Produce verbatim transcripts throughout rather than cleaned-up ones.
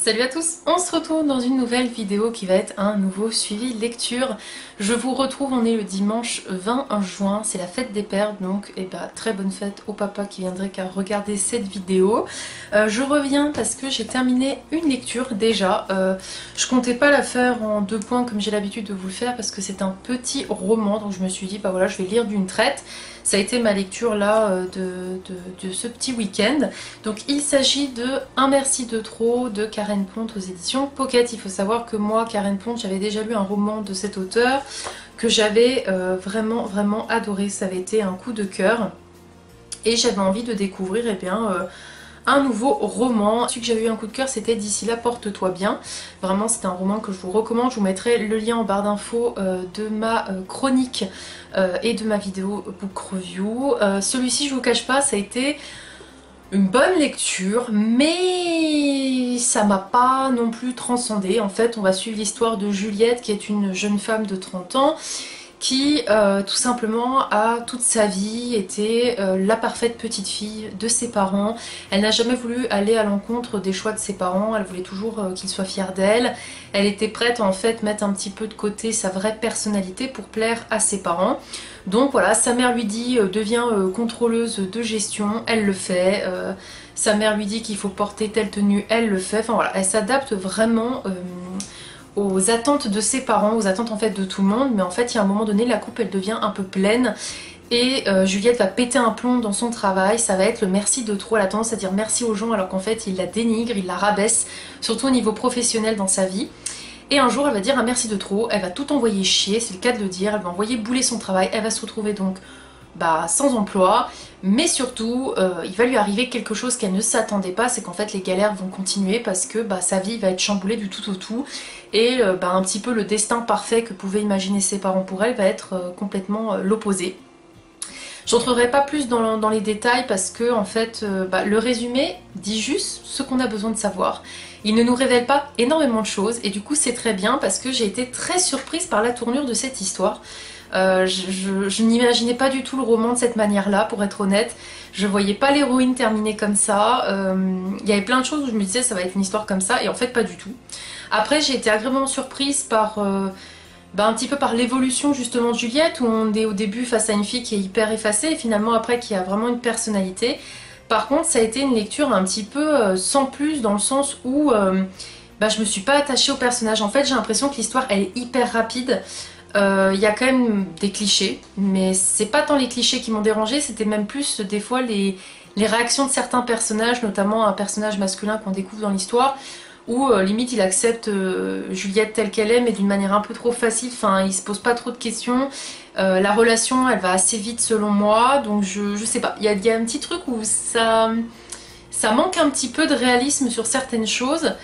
Salut à tous, on se retrouve dans une nouvelle vidéo qui va être un nouveau suivi lecture. Je vous retrouve, on est le dimanche vingt juin, c'est la fête des pères, donc eh ben, très bonne fête au papa qui viendrait qu'à regarder cette vidéo. Euh, je reviens parce que j'ai terminé une lecture déjà. Euh, je comptais pas la faire en deux points comme j'ai l'habitude de vous le faire parce que c'est un petit roman, donc je me suis dit bah voilà je vais lire d'une traite. Ça a été ma lecture là de, de, de ce petit week-end. Donc il s'agit de Un merci de trop de Karen Plont aux éditions Pocket. Il faut savoir que moi, Karen Plont, j'avais déjà lu un roman de cet auteur que j'avais euh, vraiment vraiment adoré. Ça avait été un coup de cœur et j'avais envie de découvrir eh bien, euh, un nouveau roman. Celui que j'avais eu un coup de cœur, c'était D'ici là, porte-toi bien. Vraiment, c'est un roman que je vous recommande. Je vous mettrai le lien en barre d'infos euh, de ma euh, chronique euh, et de ma vidéo book review. Euh, Celui-ci, je vous cache pas, ça a été une bonne lecture, mais ça m'a pas non plus transcendée. En fait, on va suivre l'histoire de Juliette, qui est une jeune femme de trente ans, qui euh, tout simplement a toute sa vie été euh, la parfaite petite fille de ses parents. Elle n'a jamais voulu aller à l'encontre des choix de ses parents, elle voulait toujours euh, qu'ils soient fiers d'elle. Elle était prête à en fait mettre un petit peu de côté sa vraie personnalité pour plaire à ses parents. Donc voilà, sa mère lui dit euh, deviens euh, contrôleuse de gestion, elle le fait. Euh, sa mère lui dit qu'il faut porter telle tenue, elle le fait. Enfin voilà, elle s'adapte vraiment... Euh, aux attentes de ses parents, aux attentes en fait de tout le monde, mais en fait il y a un moment donné la coupe elle devient un peu pleine et euh, Juliette va péter un plomb dans son travail. Ça va être le merci de trop, elle a tendance à dire merci aux gens alors qu'en fait il la dénigre, il la rabaisse, surtout au niveau professionnel dans sa vie. Et un jour elle va dire un merci de trop, elle va tout envoyer chier, c'est le cas de le dire, elle va envoyer bouler son travail, elle va se retrouver donc bah, sans emploi, mais surtout euh, il va lui arriver quelque chose qu'elle ne s'attendait pas, c'est qu'en fait les galères vont continuer parce que bah, sa vie va être chamboulée du tout au tout et euh, bah, un petit peu le destin parfait que pouvaient imaginer ses parents pour elle va être euh, complètement euh, l'opposé. Je n'entrerai pas plus dans, dans les détails parce que en fait euh, bah, le résumé dit juste ce qu'on a besoin de savoir. Il ne nous révèle pas énormément de choses et du coup c'est très bien parce que j'ai été très surprise par la tournure de cette histoire. Euh, je, je, je n'imaginais pas du tout le roman de cette manière-là, pour être honnête. Je voyais pas l'héroïne terminer comme ça. Euh, il y avait plein de choses où je me disais ça va être une histoire comme ça, et en fait pas du tout. Après j'ai été agréablement surprise par euh, bah, un petit peu par l'évolution justement de Juliette, où on est au début face à une fille qui est hyper effacée, et finalement après qui a vraiment une personnalité. Par contre ça a été une lecture un petit peu euh, sans plus, dans le sens où euh, bah, je me suis pas attachée au personnage. En fait j'ai l'impression que l'histoire elle est hyper rapide. Il euh, y a quand même des clichés, mais c'est pas tant les clichés qui m'ont dérangé, c'était même plus des fois les, les réactions de certains personnages, notamment un personnage masculin qu'on découvre dans l'histoire, où euh, limite il accepte euh, Juliette telle qu'elle est, mais d'une manière un peu trop facile, enfin il se pose pas trop de questions. Euh, la relation elle va assez vite selon moi, donc je, je sais pas, il y a, y a un petit truc où ça, ça manque un petit peu de réalisme sur certaines choses.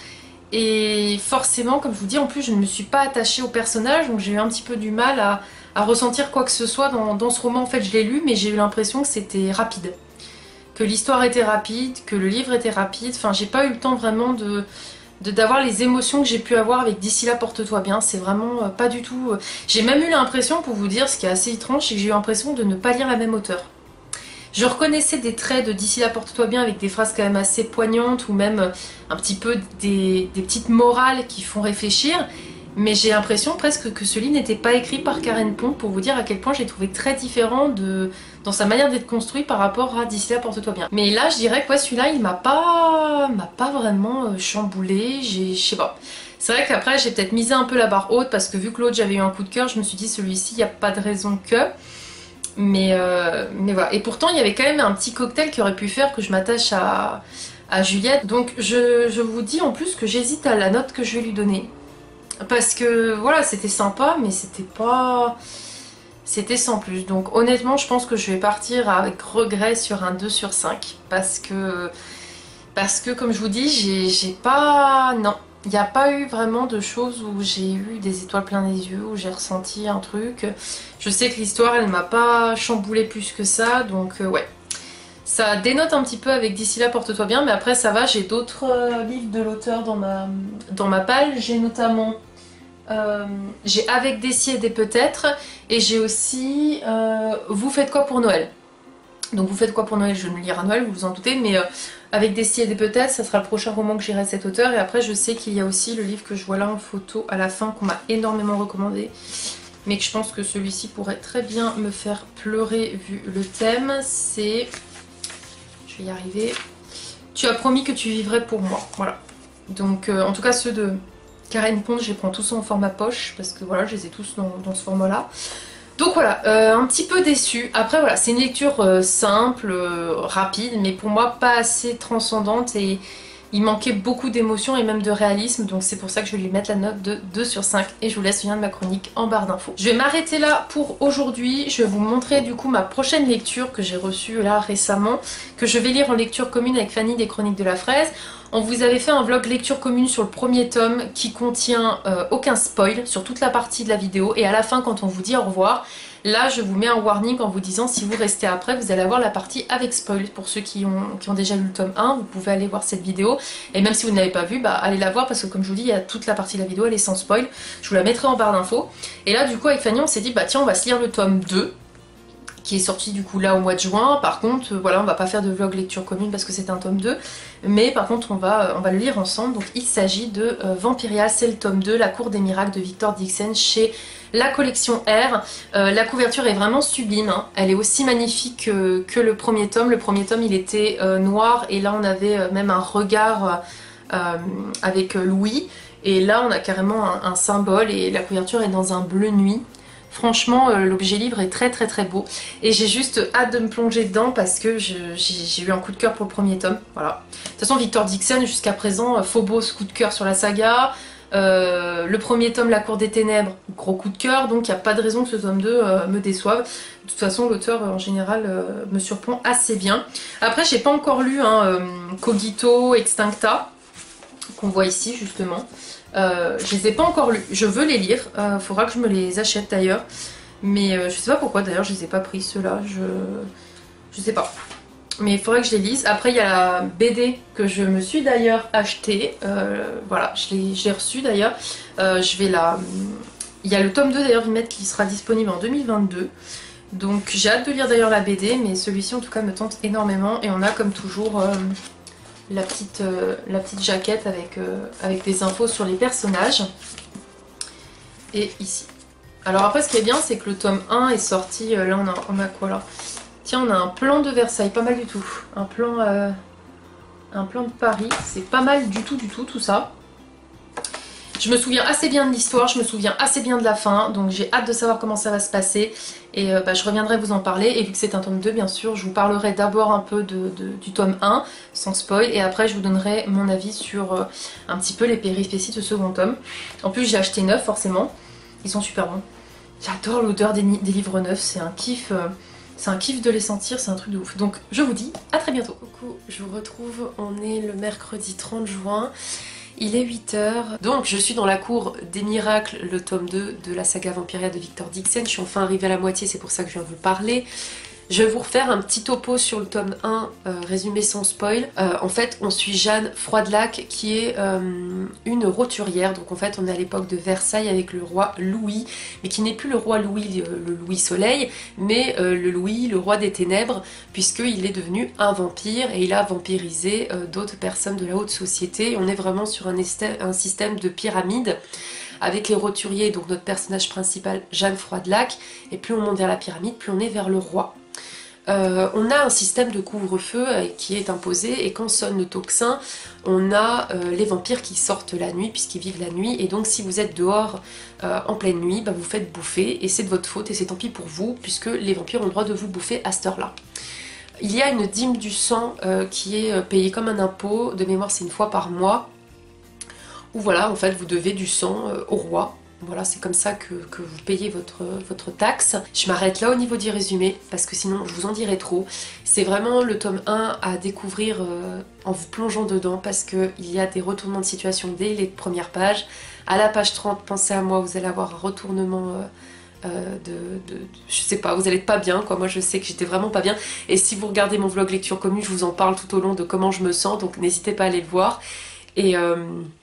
Et forcément, comme je vous dis, en plus je ne me suis pas attachée au personnage, donc j'ai eu un petit peu du mal à, à ressentir quoi que ce soit dans, dans ce roman. En fait je l'ai lu, mais j'ai eu l'impression que c'était rapide, que l'histoire était rapide, que le livre était rapide. Enfin j'ai pas eu le temps vraiment de de- d'avoir les émotions que j'ai pu avoir avec D'ici là, porte-toi bien. C'est vraiment euh, pas du tout... euh, J'ai même eu l'impression, pour vous dire, ce qui est assez étrange, c'est que j'ai eu l'impression de ne pas lire la même auteure. Je reconnaissais des traits de D'ici là, porte-toi bien, avec des phrases quand même assez poignantes, ou même un petit peu des, des petites morales qui font réfléchir, mais j'ai l'impression presque que ce livre n'était pas écrit par Karen Plont, pour vous dire à quel point j'ai trouvé très différent de, dans sa manière d'être construit par rapport à D'ici là, porte-toi bien. Mais là je dirais que ouais, celui-là il m'a pas, m'a pas vraiment euh, chamboulé, j'ai, je sais pas. C'est vrai qu'après j'ai peut-être misé un peu la barre haute parce que vu que l'autre j'avais eu un coup de cœur, je me suis dit celui-ci il n'y a pas de raison que... Mais, euh, mais voilà. Et pourtant, il y avait quand même un petit cocktail qui aurait pu faire que je m'attache à, à Juliette. Donc je, je vous dis en plus que j'hésite à la note que je vais lui donner. Parce que voilà, c'était sympa, mais c'était pas... C'était sans plus. Donc honnêtement, je pense que je vais partir avec regret sur un deux sur cinq. Parce que, parce que comme je vous dis, j'ai j'ai pas... Non. Il n'y a pas eu vraiment de choses où j'ai eu des étoiles plein les yeux, où j'ai ressenti un truc. Je sais que l'histoire, elle m'a pas chamboulé plus que ça, donc euh, ouais. Ça dénote un petit peu avec D'ici là, porte-toi bien, mais après ça va, j'ai d'autres euh, livres de l'auteur dans ma, dans ma palle. J'ai notamment... Euh, j'ai Avec des si et des peut-être, et j'ai aussi euh, Vous faites quoi pour Noël. Donc vous faites quoi pour Noël? Je vais me lire à Noël, vous vous en doutez, mais euh, avec des si et des peut-être, ça sera le prochain roman que j'irai à cet auteur. Et après je sais qu'il y a aussi le livre que je vois là en photo à la fin, qu'on m'a énormément recommandé, mais que je pense que celui-ci pourrait très bien me faire pleurer vu le thème. C'est... je vais y arriver. Tu as promis que tu vivrais pour moi. Voilà. Donc euh, en tout cas ceux de Karen Pond, je les prends tous en format poche, parce que voilà, je les ai tous dans, dans ce format-là. Donc voilà, euh, un petit peu déçue. Après voilà, c'est une lecture euh, simple, euh, rapide, mais pour moi pas assez transcendante et il manquait beaucoup d'émotion et même de réalisme. Donc c'est pour ça que je vais lui mettre la note de deux sur cinq et je vous laisse le lien de ma chronique en barre d'infos. Je vais m'arrêter là pour aujourd'hui. Je vais vous montrer du coup ma prochaine lecture que j'ai reçue là récemment, que je vais lire en lecture commune avec Fanny des Chroniques de la Fraise. On vous avait fait un vlog lecture commune sur le premier tome qui contient euh, aucun spoil sur toute la partie de la vidéo, et à la fin quand on vous dit au revoir, là je vous mets un warning en vous disant si vous restez après vous allez avoir la partie avec spoil. Pour ceux qui ont, qui ont déjà lu le tome un, vous pouvez aller voir cette vidéo, et même si vous ne l'avez pas vue, bah allez la voir parce que comme je vous dis, il y a toute la partie de la vidéo, elle est sans spoil, je vous la mettrai en barre d'infos. Et là du coup avec Fanny on s'est dit bah tiens on va se lire le tome deux qui est sorti du coup là au mois de juin. Par contre euh, voilà, on va pas faire de vlog lecture commune parce que c'est un tome deux, mais par contre on va, euh, on va le lire ensemble. Donc il s'agit de euh, Vampiria, c'est le tome deux, La Cour des Miracles de Victor Dixon chez la collection R. Euh, la couverture est vraiment sublime, hein. Elle est aussi magnifique que, que le premier tome. Le premier tome il était euh, noir et là on avait euh, même un regard euh, avec Louis, et là on a carrément un, un symbole et la couverture est dans un bleu nuit. Franchement, euh, l'objet livre est très très très beau et j'ai juste hâte de me plonger dedans parce que j'ai eu un coup de cœur pour le premier tome. Voilà. De toute façon, Victor Dixon, jusqu'à présent, Phobos, coup de cœur sur la saga. Euh, le premier tome, La Cour des Ténèbres, gros coup de cœur, donc il n'y a pas de raison que ce tome deux euh, me déçoive. De toute façon, l'auteur euh, en général euh, me surprend assez bien. Après, j'ai pas encore lu hein, euh, Cogito, Extincta, qu'on voit ici justement. Euh, je les ai pas encore lus, je veux les lire, euh, faudra que je me les achète d'ailleurs, mais euh, je sais pas pourquoi d'ailleurs je les ai pas pris ceux-là, je... je sais pas, mais il faudrait que je les lise. Après il y a la B D que je me suis d'ailleurs achetée, euh, voilà, je l'ai reçue d'ailleurs, euh, je vais la... il y a le tome deux d'ailleurs Vimette qui sera disponible en deux mille vingt-deux, donc j'ai hâte de lire d'ailleurs la B D, mais celui-ci en tout cas me tente énormément, et on a comme toujours... Euh... La petite, euh, la petite jaquette avec, euh, avec des infos sur les personnages. Et ici. Alors après ce qui est bien c'est que le tome un est sorti, euh, là on a, on a quoi là? Tiens, on a un plan de Versailles, pas mal du tout. Un plan, euh, un plan de Paris, c'est pas mal du tout du tout tout ça. Je me souviens assez bien de l'histoire, je me souviens assez bien de la fin, donc j'ai hâte de savoir comment ça va se passer. Et euh, bah, je reviendrai vous en parler, et vu que c'est un tome deux bien sûr, je vous parlerai d'abord un peu de, de, du tome un, sans spoil, et après je vous donnerai mon avis sur euh, un petit peu les péripéties de ce second tome. En plus j'ai acheté neuf forcément, ils sont super bons. J'adore l'odeur des, des livres neufs, c'est un kiff, euh, c'est un kiff de les sentir, c'est un truc de ouf. Donc je vous dis à très bientôt. Coucou, je vous retrouve, on est le mercredi trente juin. Il est huit heures, donc je suis dans la cour des miracles, le tome deux de la saga Vampiria de Victor Dixon. Je suis enfin arrivée à la moitié, c'est pour ça que je viens de vous parler. Je vais vous refaire un petit topo sur le tome un, euh, résumé sans spoil. Euh, en fait, on suit Jeanne Froidelac qui est euh, une roturière. Donc en fait, on est à l'époque de Versailles avec le roi Louis, mais qui n'est plus le roi Louis, le, le Louis Soleil, mais euh, le Louis, le roi des ténèbres, puisqu'il est devenu un vampire et il a vampirisé euh, d'autres personnes de la haute société. On est vraiment sur un, un système de pyramide avec les roturiers, donc notre personnage principal, Jeanne Froidelac, et plus on monte vers la pyramide, plus on est vers le roi. Euh, on a un système de couvre-feu euh, qui est imposé, et quand sonne le tocsin, on a euh, les vampires qui sortent la nuit puisqu'ils vivent la nuit, et donc si vous êtes dehors euh, en pleine nuit, bah, vous faites bouffer, et c'est de votre faute et c'est tant pis pour vous puisque les vampires ont le droit de vous bouffer à cette heure-là. Il y a une dîme du sang euh, qui est payée comme un impôt, de mémoire c'est une fois par mois, où voilà en fait vous devez du sang euh, au roi. Voilà, c'est comme ça que, que vous payez votre, votre taxe. Je m'arrête là au niveau du résumé, parce que sinon je vous en dirai trop. C'est vraiment le tome un à découvrir euh, en vous plongeant dedans, parce qu'il y a des retournements de situation dès les premières pages. À la page trente, pensez à moi, vous allez avoir un retournement euh, euh, de, de, de... Je sais pas, vous allez être pas bien, quoi. Moi je sais que j'étais vraiment pas bien. Et si vous regardez mon vlog lecture commune, je vous en parle tout au long de comment je me sens, donc n'hésitez pas à aller le voir. Et... Euh,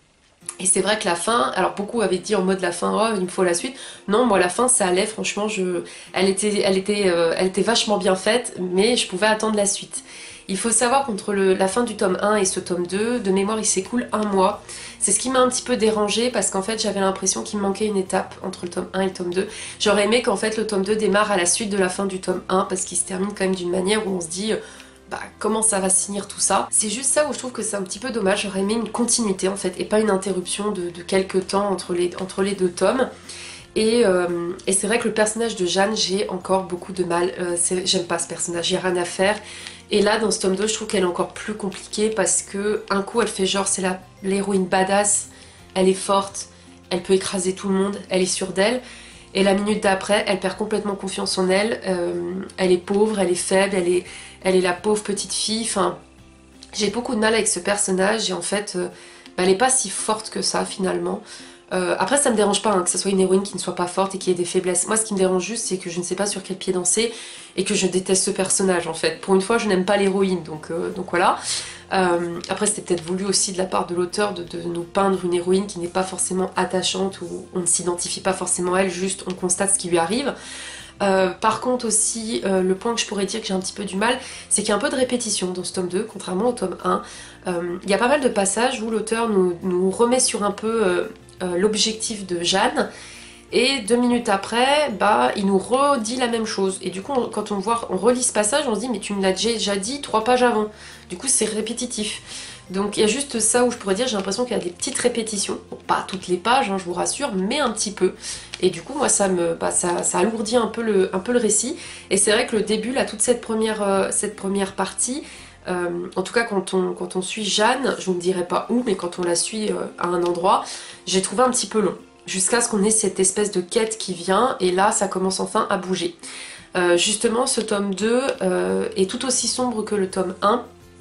Et c'est vrai que la fin, alors beaucoup avaient dit en mode la fin, oh il me faut la suite. Non, moi la fin ça allait, franchement, je, elle, était, elle, était, euh, elle était vachement bien faite, mais je pouvais attendre la suite. Il faut savoir qu'entre le- la fin du tome un et ce tome deux, de mémoire il s'écoule un mois. C'est ce qui m'a un petit peu dérangée parce qu'en fait j'avais l'impression qu'il me manquait une étape entre le tome un et le tome deux. J'aurais aimé qu'en fait le tome deux démarre à la suite de la fin du tome un parce qu'il se termine quand même d'une manière où on se dit... Bah, comment ça va se finir tout ça. C'est juste ça où je trouve que c'est un petit peu dommage, j'aurais aimé une continuité en fait et pas une interruption de, de quelques temps entre les, entre les deux tomes. Et, euh, et c'est vrai que le personnage de Jeanne, j'ai encore beaucoup de mal, euh, j'aime pas ce personnage, j'ai rien à faire. Et là dans ce tome deux je trouve qu'elle est encore plus compliquée parce que un coup elle fait genre c'est l'héroïne badass, elle est forte, elle peut écraser tout le monde, elle est sûre d'elle. Et la minute d'après, elle perd complètement confiance en elle, euh, elle est pauvre, elle est faible, elle est, elle est la pauvre petite fille, enfin... J'ai beaucoup de mal avec ce personnage et en fait, euh, bah, elle n'est pas si forte que ça finalement. Euh, après ça me dérange pas hein, que ce soit une héroïne qui ne soit pas forte et qui ait des faiblesses. Moi ce qui me dérange juste c'est que je ne sais pas sur quel pied danser et que je déteste ce personnage en fait. Pour une fois je n'aime pas l'héroïne donc, euh, donc voilà. Euh, après c'était peut-être voulu aussi de la part de l'auteur de, de nous peindre une héroïne qui n'est pas forcément attachante ou on ne s'identifie pas forcément à elle, juste on constate ce qui lui arrive. Euh, par contre aussi, euh, le point que je pourrais dire que j'ai un petit peu du mal, c'est qu'il y a un peu de répétition dans ce tome deux, contrairement au tome un. Euh, il y a pas mal de passages où l'auteur nous, nous remet sur un peu euh, euh, l'objectif de Jeanne, et deux minutes après, bah, il nous redit la même chose. Et du coup, on, quand on voit, on relit ce passage, on se dit mais tu me l'as déjà dit trois pages avant. Du coup, c'est répétitif. Donc il y a juste ça où je pourrais dire, j'ai l'impression qu'il y a des petites répétitions, bon, pas toutes les pages, hein, je vous rassure, mais un petit peu. Et du coup moi ça me, bah, ça, ça alourdit un peu, le, un peu le récit. Et c'est vrai que le début, là, toute cette première, euh, cette première partie, euh, en tout cas quand on, quand on suit Jeanne, je ne dirais pas où, mais quand on la suit euh, à un endroit, j'ai trouvé un petit peu long. Jusqu'à ce qu'on ait cette espèce de quête qui vient, et là ça commence enfin à bouger. Euh, justement ce tome deux euh, est tout aussi sombre que le tome un.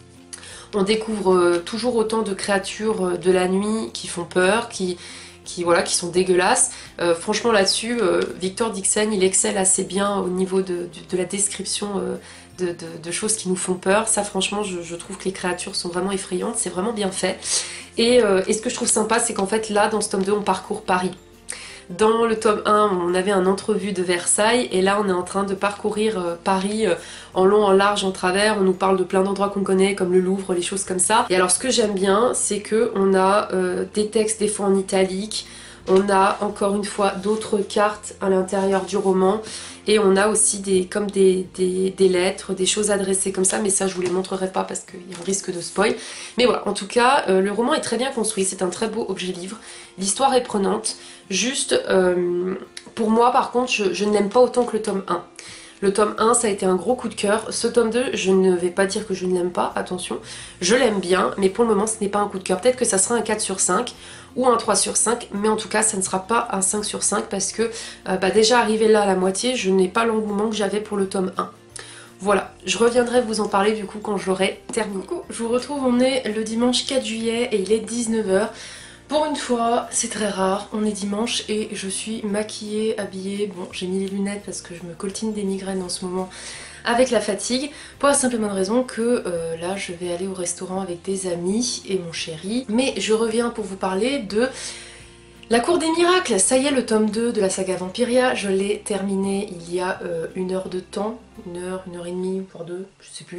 On découvre euh, toujours autant de créatures euh, de la nuit qui font peur, qui, qui, voilà, qui sont dégueulasses. Euh, franchement là-dessus, euh, Victor Dixon il excelle assez bien au niveau de, de, de la description euh, de, de, de choses qui nous font peur. Ça franchement je, je trouve que les créatures sont vraiment effrayantes, c'est vraiment bien fait. Et, euh, et ce que je trouve sympa c'est qu'en fait là dans ce tome deux on parcourt Paris. Dans le tome un, on avait un entrevue de Versailles et là on est en train de parcourir euh, Paris euh, en long, en large, en travers. On nous parle de plein d'endroits qu'on connaît comme le Louvre, les choses comme ça. Et alors ce que j'aime bien, c'est que on a euh, des textes des fois en italique, on a encore une fois d'autres cartes à l'intérieur du roman et on a aussi des, comme des, des, des lettres, des choses adressées comme ça, mais ça je vous les montrerai pas parce qu'il y a un risque de spoil. Mais voilà, en tout cas, euh, le roman est très bien construit, c'est un très beau objet livre, l'histoire est prenante, juste euh, pour moi par contre je, je ne l'aime pas autant que le tome un. Le tome un ça a été un gros coup de cœur, ce tome deux je ne vais pas dire que je ne l'aime pas, attention, je l'aime bien, mais pour le moment ce n'est pas un coup de cœur, peut-être que ça sera un quatre sur cinq ou un trois sur cinq, mais en tout cas ça ne sera pas un cinq sur cinq parce que euh, bah déjà arrivé là à la moitié, je n'ai pas l'engouement que j'avais pour le tome un. Voilà, je reviendrai vous en parler du coup quand je l'aurai terminé. Coucou, je vous retrouve, on est le dimanche quatre juillet et il est dix-neuf heures. Pour une fois, c'est très rare, on est dimanche et je suis maquillée, habillée. Bon, j'ai mis les lunettes parce que je me coltine des migraines en ce moment avec la fatigue, pour la simple et bonne raison que euh, là je vais aller au restaurant avec des amis et mon chéri. Mais je reviens pour vous parler de La Cour des Miracles. Ça y est, le tome deux de la saga Vampiria, je l'ai terminé il y a euh, une heure de temps, une heure, une heure et demie, voire deux, je sais plus.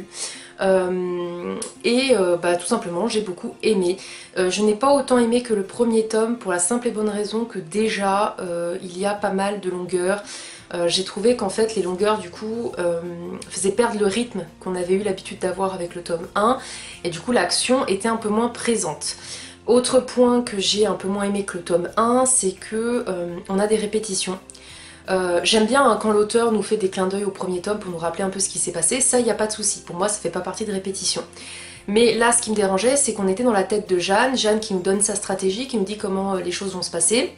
Euh, et euh, bah, tout simplement j'ai beaucoup aimé. Euh, je n'ai pas autant aimé que le premier tome pour la simple et bonne raison que déjà euh, il y a pas mal de longueurs. Euh, j'ai trouvé qu'en fait les longueurs du coup euh, faisaient perdre le rythme qu'on avait eu l'habitude d'avoir avec le tome un et du coup l'action était un peu moins présente. Autre point que j'ai un peu moins aimé que le tome un, c'est que euh, on a des répétitions. Euh, J'aime bien hein, quand l'auteur nous fait des clins d'œil au premier tome pour nous rappeler un peu ce qui s'est passé, ça il n'y a pas de souci, pour moi ça fait pas partie de répétition. Mais là ce qui me dérangeait c'est qu'on était dans la tête de Jeanne, Jeanne qui nous donne sa stratégie, qui nous dit comment euh, les choses vont se passer.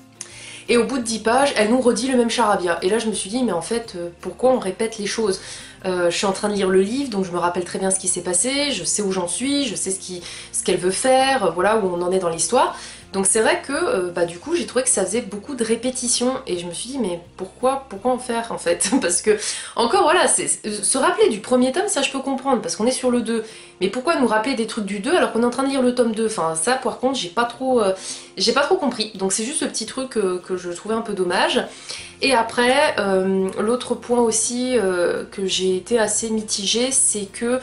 Et au bout de dix pages, elle nous redit le même charabia. Et là je me suis dit mais en fait euh, pourquoi on répète les choses? euh, Je suis en train de lire le livre donc je me rappelle très bien ce qui s'est passé, je sais où j'en suis, je sais ce qui, ce qu'elle veut faire, voilà où on en est dans l'histoire. Donc c'est vrai que euh, bah, du coup j'ai trouvé que ça faisait beaucoup de répétitions et je me suis dit mais pourquoi, pourquoi en faire en fait? Parce que encore voilà, c'est, se rappeler du premier tome ça je peux comprendre parce qu'on est sur le deux. Mais pourquoi nous rappeler des trucs du deux alors qu'on est en train de lire le tome deux? Enfin ça par contre j'ai pas trop euh, j'ai pas trop compris. Donc c'est juste ce petit truc euh, que je trouvais un peu dommage. Et après, euh, l'autre point aussi euh, que j'ai été assez mitigée, c'est que...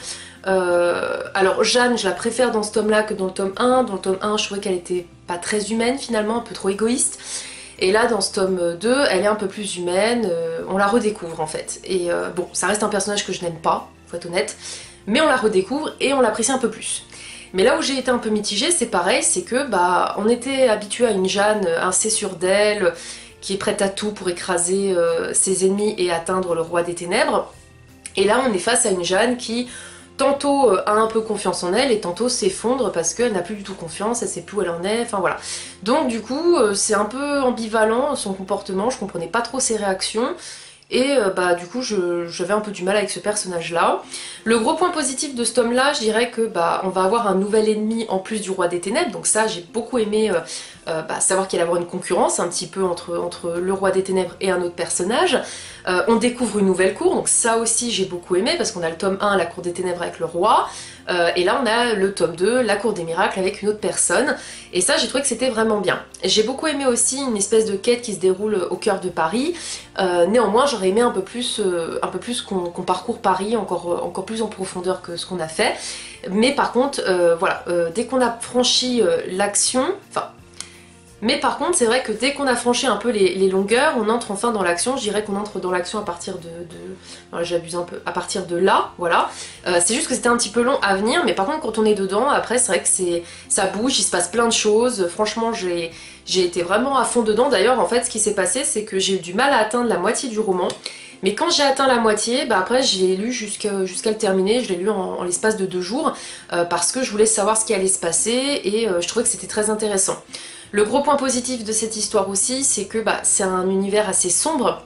Euh, alors Jeanne, je la préfère dans ce tome-là que dans le tome un. Dans le tome un, je trouvais qu'elle était pas très humaine finalement, un peu trop égoïste. Et là, dans ce tome deux, elle est un peu plus humaine, euh, on la redécouvre en fait. Et euh, bon, ça reste un personnage que je n'aime pas, faut être honnête, mais on la redécouvre et on l'apprécie un peu plus. Mais là où j'ai été un peu mitigée, c'est pareil, c'est que bah on était habitué à une Jeanne assez sûre d'elle, qui est prête à tout pour écraser euh, ses ennemis et atteindre le roi des ténèbres. Et là on est face à une Jeanne qui tantôt euh, a un peu confiance en elle et tantôt s'effondre parce qu'elle n'a plus du tout confiance, elle sait plus où elle en est, enfin voilà. Donc du coup euh, c'est un peu ambivalent son comportement, je comprenais pas trop ses réactions. Et euh, bah du coup j'avais un peu du mal avec ce personnage là. Le gros point positif de ce tome là, je dirais que bah on va avoir un nouvel ennemi en plus du roi des ténèbres, donc ça j'ai beaucoup aimé euh, euh, bah, savoir qu'il y allait avoir une concurrence un petit peu entre, entre le roi des ténèbres et un autre personnage. Euh, on découvre une nouvelle cour, donc ça aussi j'ai beaucoup aimé parce qu'on a le tome un, la cour des ténèbres avec le roi, euh, et là on a le tome deux, la cour des miracles avec une autre personne, et ça j'ai trouvé que c'était vraiment bien. J'ai beaucoup aimé aussi une espèce de quête qui se déroule au cœur de Paris, euh, néanmoins j'aurais aimé un peu plus, euh, un peu plus qu'on qu'on parcourt Paris encore, encore plus en profondeur que ce qu'on a fait, mais par contre euh, voilà, euh, dès qu'on a franchi euh, l'action, enfin Mais par contre, c'est vrai que dès qu'on a franchi un peu les, les longueurs, on entre enfin dans l'action. Je dirais qu'on entre dans l'action à partir de... de... J'abuse un peu. À partir de là, voilà. Euh, c'est juste que c'était un petit peu long à venir, mais par contre, quand on est dedans, après, c'est vrai que c'est ça bouge, il se passe plein de choses. Franchement, j'ai j'ai été vraiment à fond dedans. D'ailleurs, en fait, ce qui s'est passé, c'est que j'ai eu du mal à atteindre la moitié du roman. Mais quand j'ai atteint la moitié, bah après je l'ai lu jusqu'à jusqu'à le terminer, je l'ai lu en, en l'espace de deux jours, euh, parce que je voulais savoir ce qui allait se passer et euh, je trouvais que c'était très intéressant. Le gros point positif de cette histoire aussi, c'est que bah, c'est un univers assez sombre.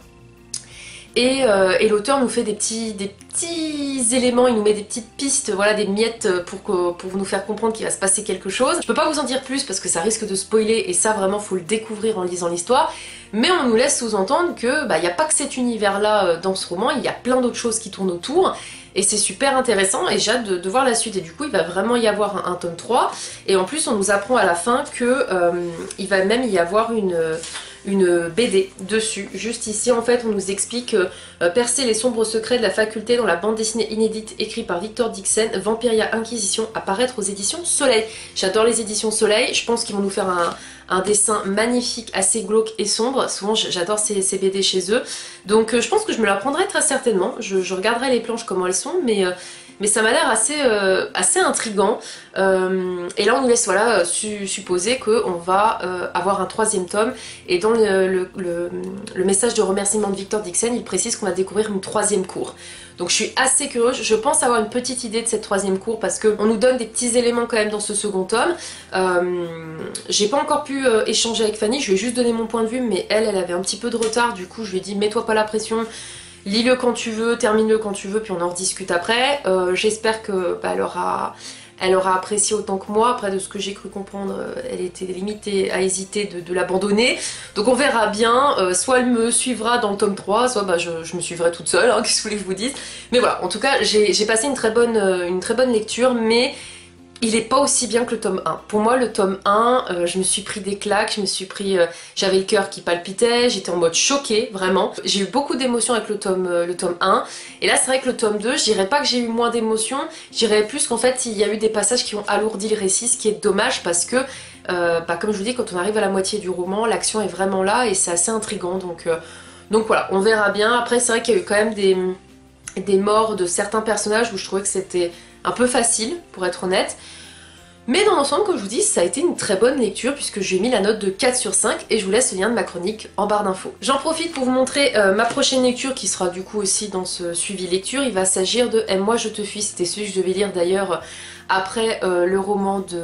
Et, euh, et l'auteur nous fait des petits, des petits éléments, il nous met des petites pistes, voilà, des miettes pour, que, pour nous faire comprendre qu'il va se passer quelque chose. Je peux pas vous en dire plus parce que ça risque de spoiler et ça vraiment faut le découvrir en lisant l'histoire. Mais on nous laisse sous-entendre que bah, y a pas que cet univers-là dans ce roman, il y a plein d'autres choses qui tournent autour. Et c'est super intéressant et j'ai hâte de, de voir la suite. Et du coup il va vraiment y avoir un, un tome trois. Et en plus on nous apprend à la fin que euh, il va même y avoir une... une B D dessus. Juste ici en fait on nous explique euh, percer les sombres secrets de la faculté dans la bande dessinée inédite écrite par Victor Dixon, Vampiria Inquisition, à paraître aux éditions Soleil. J'adore les éditions Soleil, je pense qu'ils vont nous faire un, un dessin magnifique, assez glauque et sombre. Souvent j'adore ces, ces B D chez eux. Donc euh, je pense que je me la prendrai très certainement. Je, je regarderai les planches comment elles sont, mais... Euh, mais ça m'a l'air assez, euh, assez intriguant. Euh, et là on nous laisse voilà, su supposer qu'on va euh, avoir un troisième tome. Et dans le, le, le, le message de remerciement de Victor Dixon, il précise qu'on va découvrir une troisième cour. Donc je suis assez curieuse, je pense avoir une petite idée de cette troisième cour parce qu'on nous donne des petits éléments quand même dans ce second tome. Euh, J'ai pas encore pu euh, échanger avec Fanny, je lui ai juste donné mon point de vue, mais elle, elle avait un petit peu de retard, du coup je lui ai dit mets-toi pas la pression. Lis-le quand tu veux, termine-le quand tu veux, puis on en rediscute après. Euh, J'espère que bah, elle aura, elle aura apprécié autant que moi. Après, de ce que j'ai cru comprendre, elle était limitée à hésiter de, de l'abandonner. Donc on verra bien. Euh, soit elle me suivra dans le tome trois, soit bah, je, je me suivrai toute seule, hein, qu'est-ce que vous voulez que je vous dise. Mais voilà, en tout cas, j'ai passé une très, bonne, une très bonne lecture, mais... il est pas aussi bien que le tome un. Pour moi, le tome un, euh, je me suis pris des claques, je me suis pris... Euh, j'avais le cœur qui palpitait, j'étais en mode choquée, vraiment. J'ai eu beaucoup d'émotions avec le tome, euh, le tome un. Et là, c'est vrai que le tome deux, je dirais pas que j'ai eu moins d'émotions, je dirais plus qu'en fait, il y a eu des passages qui ont alourdi le récit, ce qui est dommage parce que, euh, bah, comme je vous dis, quand on arrive à la moitié du roman, l'action est vraiment là et c'est assez intriguant. Donc, euh, donc voilà, on verra bien. Après, c'est vrai qu'il y a eu quand même des, des morts de certains personnages où je trouvais que c'était... un peu facile pour être honnête, mais dans l'ensemble comme je vous dis ça a été une très bonne lecture puisque j'ai mis la note de quatre sur cinq et je vous laisse le lien de ma chronique en barre d'infos. J'en profite pour vous montrer euh, ma prochaine lecture qui sera du coup aussi dans ce suivi lecture. Il va s'agir de Aime-moi je te fuis, c'était celui que je devais lire d'ailleurs après euh, le roman de,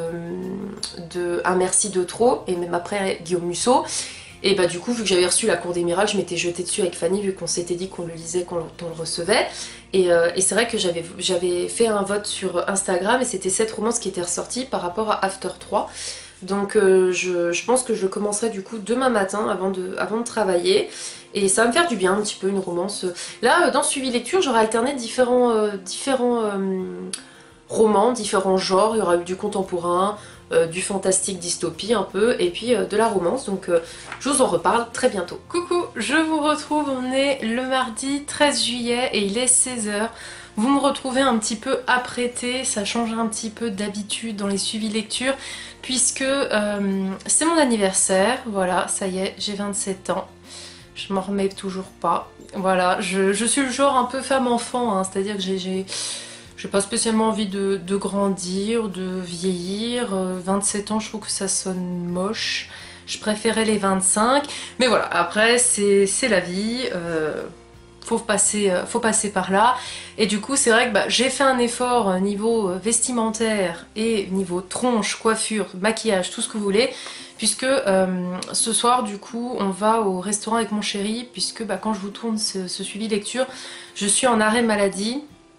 de Un merci de trop et même après Guillaume Musso. Et bah du coup vu que j'avais reçu La Cour des Miracles, je m'étais jetée dessus avec Fanny vu qu'on s'était dit qu'on le lisait quand on le recevait. Et, euh, et c'est vrai que j'avais fait un vote sur Instagram et c'était cette romance qui était ressortie par rapport à After trois. Donc euh, je, je pense que je le commencerai du coup demain matin avant de, avant de travailler. Et ça va me faire du bien un petit peu une romance. Là, dans Suivi Lecture, j'aurai alterné différents, euh, différents euh, romans, différents genres. Il y aura eu du contemporain, euh, du fantastique dystopie un peu, et puis euh, de la romance. Donc euh, je vous en reparle très bientôt. Coucou, je vous retrouve, on est le mardi treize juillet et il est seize heures. Vous me retrouvez un petit peu apprêtée, ça change un petit peu d'habitude dans les suivis lecture, puisque euh, c'est mon anniversaire. Voilà, ça y est, j'ai vingt-sept ans. Je m'en remets toujours pas. Voilà, je, je suis le genre un peu femme-enfant, hein, c'est-à-dire que j'ai... J'ai pas spécialement envie de, de grandir, de vieillir. Euh, vingt-sept ans, je trouve que ça sonne moche. Je préférais les vingt-cinq. Mais voilà, après, c'est la vie. Euh, faut, passer, faut passer par là. Et du coup, c'est vrai que bah, j'ai fait un effort niveau vestimentaire et niveau tronche, coiffure, maquillage, tout ce que vous voulez. Puisque euh, ce soir, du coup, on va au restaurant avec mon chéri. Puisque bah, quand je vous tourne ce, ce suivi lecture, je suis en arrêt maladie.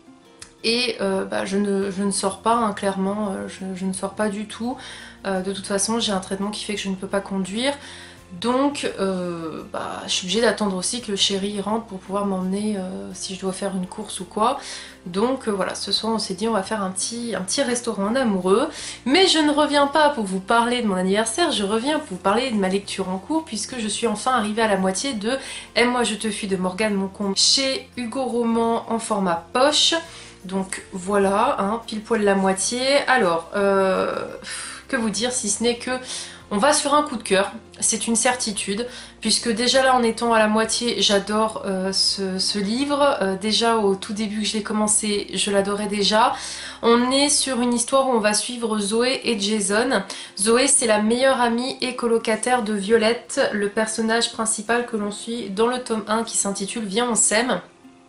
Et euh, bah, je, ne, je ne sors pas, hein, clairement, euh, je, je ne sors pas du tout. Euh, de toute façon, j'ai un traitement qui fait que je ne peux pas conduire. Donc, euh, bah, je suis obligée d'attendre aussi que le chéri rentre pour pouvoir m'emmener euh, si je dois faire une course ou quoi. Donc euh, voilà, ce soir on s'est dit on va faire un petit, un petit restaurant en amoureux. Mais je ne reviens pas pour vous parler de mon anniversaire, je reviens pour vous parler de ma lecture en cours, puisque je suis enfin arrivée à la moitié de Aime-moi je te fuis de Morgane Moncombe chez Hugo Roman en format poche. Donc voilà, hein, pile poil la moitié. Alors, euh, que vous dire si ce n'est que on va sur un coup de cœur, c'est une certitude, puisque déjà là en étant à la moitié, j'adore euh, ce, ce livre. Euh, déjà au tout début que je l'ai commencé, je l'adorais déjà. On est sur une histoire où on va suivre Zoé et Jason. Zoé, c'est la meilleure amie et colocataire de Violette, le personnage principal que l'on suit dans le tome un qui s'intitule Viens on s'aime.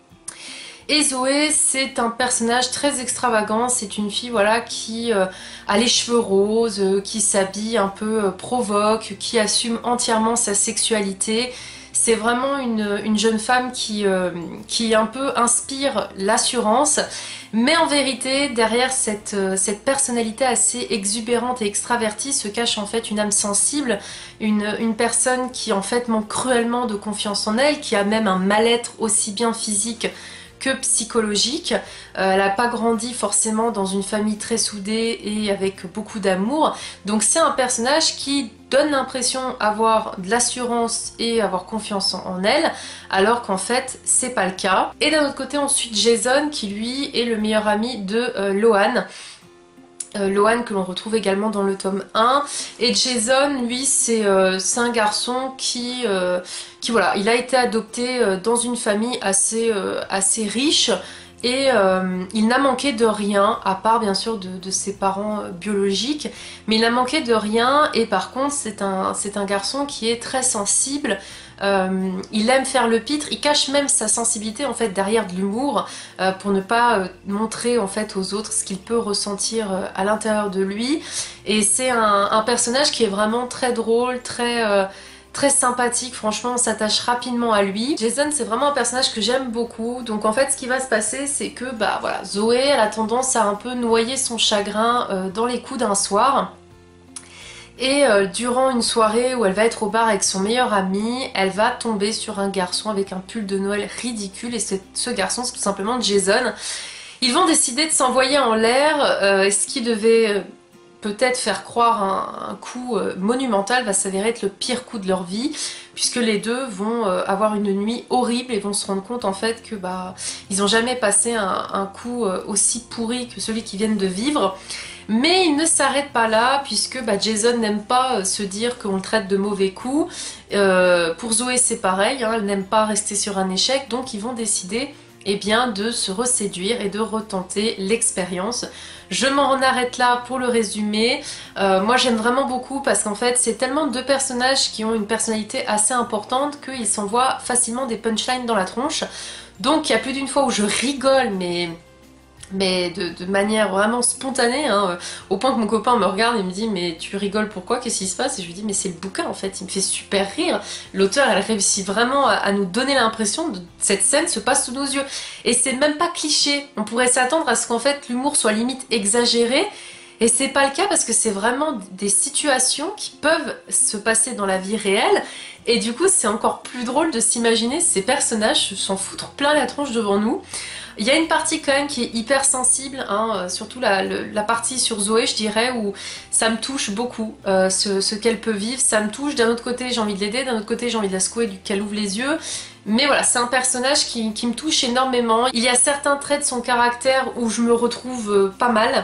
Et Zoé, c'est un personnage très extravagant, c'est une fille voilà, qui euh, a les cheveux roses, euh, qui s'habille un peu euh, provoque, qui assume entièrement sa sexualité. C'est vraiment une, une jeune femme qui, euh, qui un peu inspire l'assurance, mais en vérité, derrière cette, euh, cette personnalité assez exubérante et extravertie se cache en fait une âme sensible, une, une personne qui en fait manque cruellement de confiance en elle, qui a même un mal-être aussi bien physique que psychologique. Euh, elle n'a pas grandi forcément dans une famille très soudée et avec beaucoup d'amour. Donc c'est un personnage qui donne l'impression d'avoir de l'assurance et avoir confiance en, en elle, alors qu'en fait c'est pas le cas. Et d'un autre côté ensuite Jason qui lui est le meilleur ami de euh, Lohan. Euh, Lohan que l'on retrouve également dans le tome un, et Jason lui c'est euh, un garçon qui, euh, qui voilà, il a été adopté euh, dans une famille assez, euh, assez riche et euh, il n'a manqué de rien à part bien sûr de, de ses parents euh, biologiques, mais il n'a manqué de rien. Et par contre c'est un, c'est un garçon qui est très sensible. Euh, il aime faire le pitre, il cache même sa sensibilité en fait derrière de l'humour euh, pour ne pas euh, montrer en fait aux autres ce qu'il peut ressentir euh, à l'intérieur de lui. Et c'est un, un personnage qui est vraiment très drôle, très euh, très sympathique, franchement on s'attache rapidement à lui. Jason c'est vraiment un personnage que j'aime beaucoup. Donc en fait ce qui va se passer c'est que bah voilà, Zoé elle a tendance à un peu noyer son chagrin euh, dans les coups d'un soir. Et euh, durant une soirée où elle va être au bar avec son meilleur ami, elle va tomber sur un garçon avec un pull de Noël ridicule, et ce garçon c'est tout simplement Jason. Ils vont décider de s'envoyer en l'air, euh, ce qui devait peut-être faire croire un, un coup euh, monumental va s'avérer être le pire coup de leur vie, puisque les deux vont euh, avoir une nuit horrible et vont se rendre compte en fait que bah ils n'ont jamais passé un, un coup euh, aussi pourri que celui qu'ils viennent de vivre. Mais il ne s'arrête pas là, puisque bah, Jason n'aime pas euh, se dire qu'on le traite de mauvais coups. Euh, pour Zoé c'est pareil, hein, elle n'aime pas rester sur un échec, donc ils vont décider eh bien, de se reséduire et de retenter l'expérience. Je m'en arrête là pour le résumé. Euh, moi j'aime vraiment beaucoup parce qu'en fait c'est tellement deux personnages qui ont une personnalité assez importante qu'ils s'envoient facilement des punchlines dans la tronche. Donc il y a plus d'une fois où je rigole, mais... mais de, de manière vraiment spontanée, hein, au point que mon copain me regarde et me dit mais tu rigoles pourquoi, qu'est-ce qui se passe? Et je lui dis mais c'est le bouquin en fait, il me fait super rire. L'auteur elle réussit vraiment à, à nous donner l'impression que cette scène se passe sous nos yeux. Et c'est même pas cliché, on pourrait s'attendre à ce qu'en fait l'humour soit limite exagéré, Et c'est pas le cas parce que c'est vraiment des situations qui peuvent se passer dans la vie réelle. Et du coup, c'est encore plus drôle de s'imaginer ces personnages s'en foutre plein la tronche devant nous. Il y a une partie quand même qui est hyper sensible, hein, surtout la, le, la partie sur Zoé, je dirais, où ça me touche beaucoup, euh, ce, ce qu'elle peut vivre. Ça me touche, d'un autre côté j'ai envie de l'aider, d'un autre côté j'ai envie de la secouer, qu'elle ouvre les yeux. Mais voilà, c'est un personnage qui, qui me touche énormément. Il y a certains traits de son caractère où je me retrouve euh, pas mal.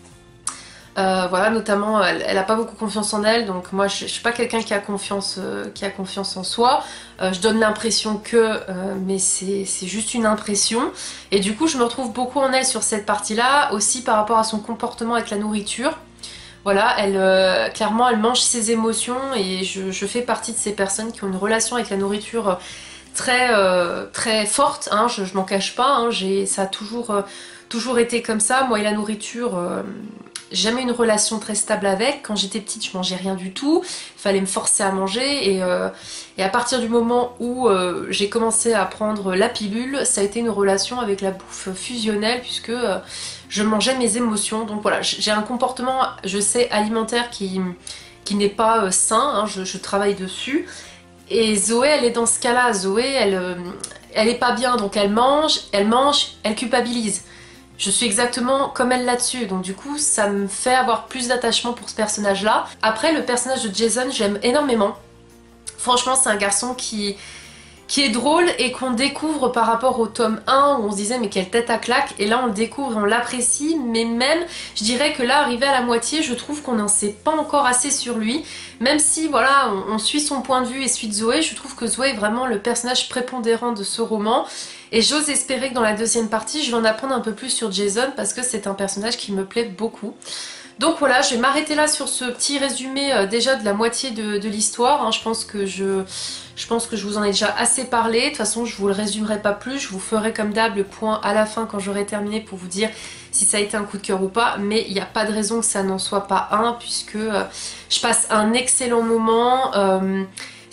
Euh, voilà, notamment, elle, elle a pas beaucoup confiance en elle, donc moi je, je suis pas quelqu'un qui a confiance, euh, qui a confiance en soi. Euh, je donne l'impression que, euh, mais c'est juste une impression. Et du coup, je me retrouve beaucoup en elle sur cette partie-là, aussi par rapport à son comportement avec la nourriture. Voilà, elle, euh, clairement, elle mange ses émotions et je, je fais partie de ces personnes qui ont une relation avec la nourriture très, euh, très forte. Hein, je, je m'en cache pas. Hein, j'ai, ça a toujours, euh, toujours été comme ça. Moi et la nourriture. Euh, Jamais une relation très stable avec. Quand j'étais petite, je mangeais rien du tout. Il fallait me forcer à manger. Et, euh, et à partir du moment où euh, j'ai commencé à prendre la pilule, ça a été une relation avec la bouffe fusionnelle puisque euh, je mangeais mes émotions. Donc voilà, j'ai un comportement, je sais, alimentaire qui, qui n'est pas euh, sain. Hein, je, je travaille dessus. Et Zoé, elle est dans ce cas-là. Zoé, elle, euh, elle est pas bien. Donc elle mange, elle mange, elle culpabilise. Je suis exactement comme elle là-dessus, donc du coup ça me fait avoir plus d'attachement pour ce personnage-là. Après, le personnage de Jason, j'aime énormément. Franchement, c'est un garçon qui, qui est drôle et qu'on découvre par rapport au tome un où on se disait mais quelle tête à claque, et là on le découvre et on l'apprécie, mais même je dirais que là, arrivé à la moitié, je trouve qu'on n'en sait pas encore assez sur lui. Même si voilà, on, on suit son point de vue et suit Zoé, je trouve que Zoé est vraiment le personnage prépondérant de ce roman. Et j'ose espérer que dans la deuxième partie, je vais en apprendre un peu plus sur Jason parce que c'est un personnage qui me plaît beaucoup. Donc voilà, je vais m'arrêter là sur ce petit résumé euh, déjà de la moitié de, de l'histoire. Hein. Je pense que je, je pense que je vous en ai déjà assez parlé. De toute façon, je vous le résumerai pas plus. Je vous ferai comme d'hab le point à la fin quand j'aurai terminé pour vous dire si ça a été un coup de cœur ou pas. Mais il n'y a pas de raison que ça n'en soit pas un puisque euh, je passe un excellent moment. Euh,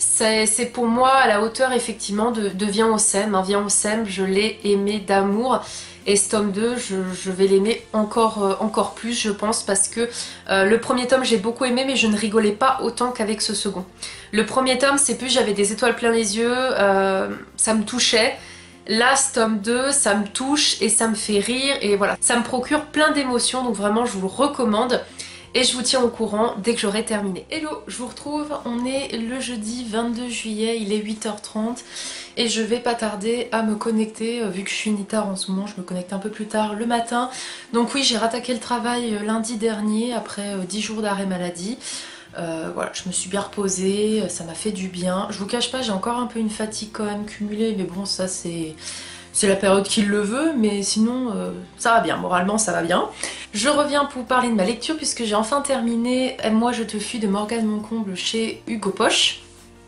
C'est pour moi à la hauteur effectivement de, de Viens on s'aime. Hein. Viens on s'aime, je l'ai aimé d'amour. Et ce tome deux, je, je vais l'aimer encore, euh, encore plus, je pense, parce que euh, le premier tome, j'ai beaucoup aimé, mais je ne rigolais pas autant qu'avec ce second. Le premier tome, c'est plus j'avais des étoiles plein les yeux, euh, ça me touchait. Là, ce tome deux, ça me touche et ça me fait rire. Et voilà, ça me procure plein d'émotions, donc vraiment, je vous le recommande. Et je vous tiens au courant dès que j'aurai terminé. Hello, je vous retrouve, on est le jeudi vingt-deux juillet, il est huit heures trente et je vais pas tarder à me connecter, vu que je finis tard en ce moment, je me connecte un peu plus tard le matin. Donc oui, j'ai rattaqué le travail lundi dernier après dix jours d'arrêt maladie. Euh, voilà, je me suis bien reposée, ça m'a fait du bien. Je vous cache pas, j'ai encore un peu une fatigue quand même cumulée, mais bon, ça c'est... C'est la période qui le veut, mais sinon euh, ça va bien, moralement ça va bien. Je reviens pour vous parler de ma lecture puisque j'ai enfin terminé Aime-moi je te fuis de Morgane Moncomble chez Hugo Poche.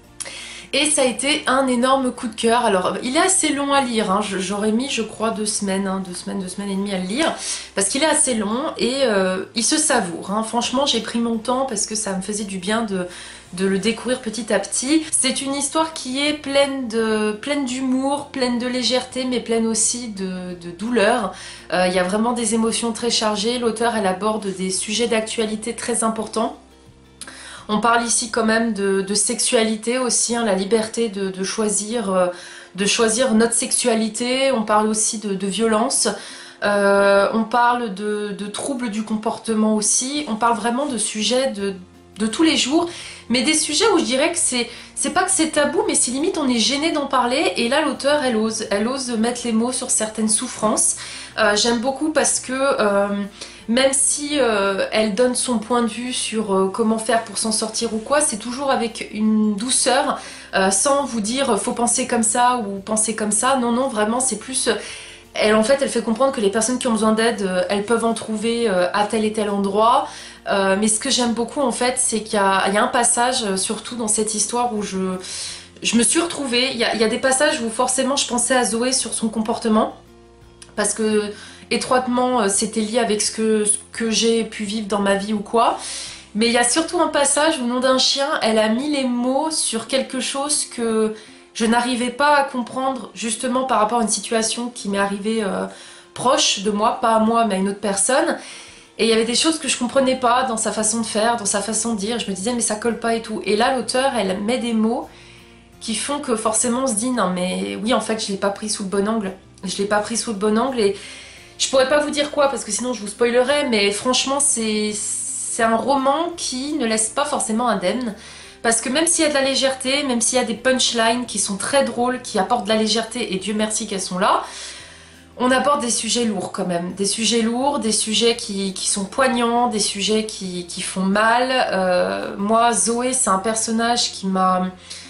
Et ça a été un énorme coup de cœur. Alors il est assez long à lire, hein. J'aurais mis je crois deux semaines, hein, deux semaines, deux semaines et demie à le lire. Parce qu'il est assez long et euh, il se savoure. Hein. Franchement j'ai pris mon temps parce que ça me faisait du bien de... de le découvrir petit à petit. C'est une histoire qui est pleine de pleine d'humour, pleine de légèreté, mais pleine aussi de, de douleur. Euh, il y a vraiment des émotions très chargées. L'auteur, elle aborde des sujets d'actualité très importants. On parle ici quand même de, de sexualité aussi, hein, la liberté de, de, choisir, euh, de choisir notre sexualité. On parle aussi de, de violence. Euh, on parle de, de troubles du comportement aussi. On parle vraiment de sujets de de tous les jours, mais des sujets où je dirais que c'est c'est pas que c'est tabou, mais c'est limite on est gêné d'en parler, et là l'auteur elle ose, elle ose mettre les mots sur certaines souffrances. Euh, j'aime beaucoup parce que euh, même si euh, elle donne son point de vue sur euh, comment faire pour s'en sortir ou quoi, c'est toujours avec une douceur, euh, sans vous dire faut penser comme ça ou penser comme ça. Non, non, vraiment c'est plus... Elle, en fait, elle fait comprendre que les personnes qui ont besoin d'aide, euh, elles peuvent en trouver euh, à tel et tel endroit. Euh, mais ce que j'aime beaucoup, en fait, c'est qu'il y, y a un passage, euh, surtout dans cette histoire, où je, je me suis retrouvée. Il y a, il y a des passages où forcément je pensais à Zoé sur son comportement. Parce que étroitement, euh, c'était lié avec ce que, ce que j'ai pu vivre dans ma vie ou quoi. Mais il y a surtout un passage où, au nom d'un chien, elle a mis les mots sur quelque chose que... je n'arrivais pas à comprendre, justement par rapport à une situation qui m'est arrivée euh, proche de moi, pas à moi mais à une autre personne. Et il y avait des choses que je comprenais pas dans sa façon de faire, dans sa façon de dire. Je me disais mais ça colle pas et tout. Et là l'auteur elle met des mots qui font que forcément on se dit non mais oui en fait je l'ai pas pris sous le bon angle. Je l'ai pas pris sous le bon angle et je pourrais pas vous dire quoi parce que sinon je vous spoilerais, mais franchement c'est c'est un roman qui ne laisse pas forcément indemne. Parce que même s'il y a de la légèreté, même s'il y a des punchlines qui sont très drôles, qui apportent de la légèreté, et Dieu merci qu'elles sont là, on aborde des sujets lourds quand même. Des sujets lourds, des sujets qui, qui sont poignants, des sujets qui, qui font mal. Euh, moi, Zoé, c'est un personnage qui m'a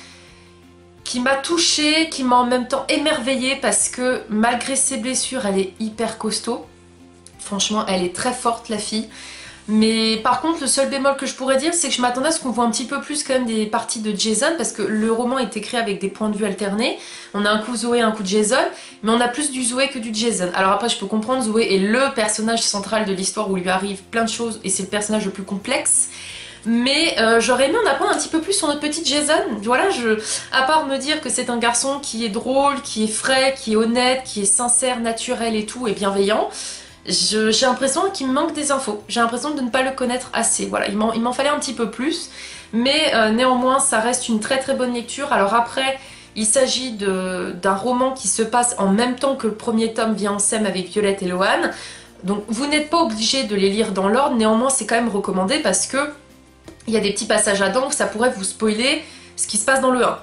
qui m'a touchée, qui m'a en même temps émerveillée parce que malgré ses blessures, elle est hyper costaud. Franchement, elle est très forte la fille. Mais par contre, le seul bémol que je pourrais dire, c'est que je m'attendais à ce qu'on voit un petit peu plus quand même des parties de Jason, parce que le roman est écrit avec des points de vue alternés. On a un coup Zoé, un coup Jason, mais on a plus du Zoé que du Jason. Alors après, je peux comprendre, Zoé est le personnage central de l'histoire où il lui arrive plein de choses, et c'est le personnage le plus complexe. Mais euh, j'aurais aimé en apprendre un petit peu plus sur notre petite Jason. Voilà, je, à part me dire que c'est un garçon qui est drôle, qui est frais, qui est honnête, qui est sincère, naturel et tout, et bienveillant, j'ai l'impression qu'il me manque des infos. J'ai l'impression de ne pas le connaître assez. Voilà, il m'en fallait un petit peu plus. Mais euh, néanmoins, ça reste une très très bonne lecture. Alors après, il s'agit d'un roman qui se passe en même temps que le premier tome vient en sème avec Violette et Lohan. Donc vous n'êtes pas obligé de les lire dans l'ordre. Néanmoins, c'est quand même recommandé parce que il y a des petits passages à dents où ça pourrait vous spoiler ce qui se passe dans le un.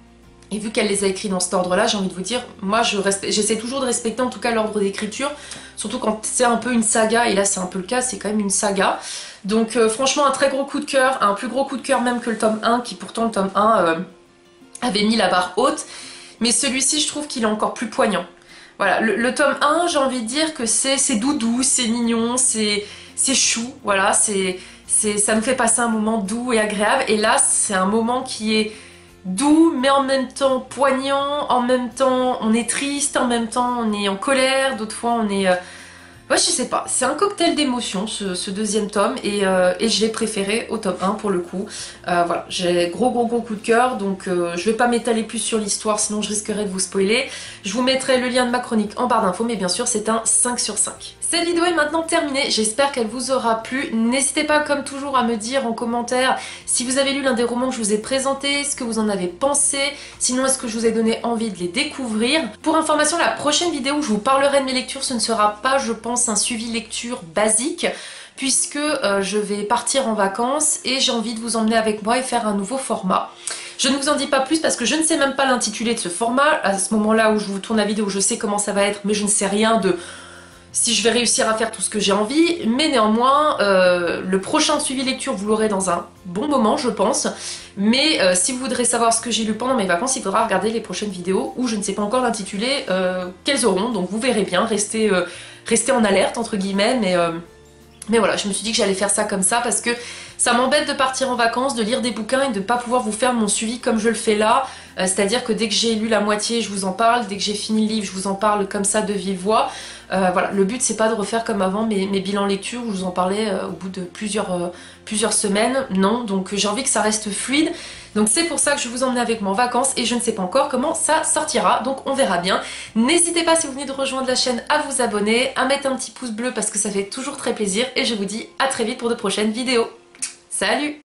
Et vu qu'elle les a écrits dans cet ordre-là, j'ai envie de vous dire, moi j'essaie toujours de respecter en tout cas l'ordre d'écriture, surtout quand c'est un peu une saga, et là c'est un peu le cas, c'est quand même une saga. Donc euh, franchement un très gros coup de cœur, un plus gros coup de cœur même que le tome un, qui pourtant le tome un euh, avait mis la barre haute, mais celui-ci je trouve qu'il est encore plus poignant. Voilà, le, le tome un, j'ai envie de dire que c'est doudou, c'est mignon, c'est chou, voilà, c'est ça me fait passer un moment doux et agréable, et là c'est un moment qui est doux mais en même temps poignant, en même temps on est triste, en même temps on est en colère, d'autres fois on est... Euh... Ouais, je sais pas, c'est un cocktail d'émotions ce, ce deuxième tome, et, euh, et je l'ai préféré au tome un pour le coup. Euh, voilà, j'ai gros gros gros coup de cœur, donc euh, je vais pas m'étaler plus sur l'histoire sinon je risquerais de vous spoiler. Je vous mettrai le lien de ma chronique en barre d'infos, mais bien sûr c'est un cinq sur cinq. Cette vidéo est maintenant terminée, j'espère qu'elle vous aura plu. N'hésitez pas comme toujours à me dire en commentaire si vous avez lu l'un des romans que je vous ai présenté, ce que vous en avez pensé, sinon est-ce que je vous ai donné envie de les découvrir. Pour information, la prochaine vidéo où je vous parlerai de mes lectures, ce ne sera pas, je pense, un suivi lecture basique, puisque euh, je vais partir en vacances et j'ai envie de vous emmener avec moi et faire un nouveau format. Je ne vous en dis pas plus parce que je ne sais même pas l'intitulé de ce format. À ce moment-là où je vous tourne la vidéo, je sais comment ça va être, mais je ne sais rien de si je vais réussir à faire tout ce que j'ai envie. Mais néanmoins, euh, le prochain suivi lecture, vous l'aurez dans un bon moment, je pense. Mais euh, si vous voudrez savoir ce que j'ai lu pendant mes vacances, il faudra regarder les prochaines vidéos où je ne sais pas encore l'intitulé euh, qu'elles auront. Donc vous verrez bien, restez, euh, restez en alerte entre guillemets, mais... Euh, Mais voilà, je me suis dit que j'allais faire ça comme ça parce que ça m'embête de partir en vacances, de lire des bouquins et de ne pas pouvoir vous faire mon suivi comme je le fais là. Euh, C'est-à-dire que dès que j'ai lu la moitié, je vous en parle. Dès que j'ai fini le livre, je vous en parle comme ça de vive voix. Euh, voilà, le but c'est pas de refaire comme avant mes, mes bilans lecture où je vous en parlais euh, au bout de plusieurs, euh, plusieurs semaines. Non, donc j'ai envie que ça reste fluide. Donc c'est pour ça que je vous emmène avec moi en vacances et je ne sais pas encore comment ça sortira, donc on verra bien. N'hésitez pas si vous venez de rejoindre la chaîne à vous abonner, à mettre un petit pouce bleu parce que ça fait toujours très plaisir et je vous dis à très vite pour de prochaines vidéos. Salut!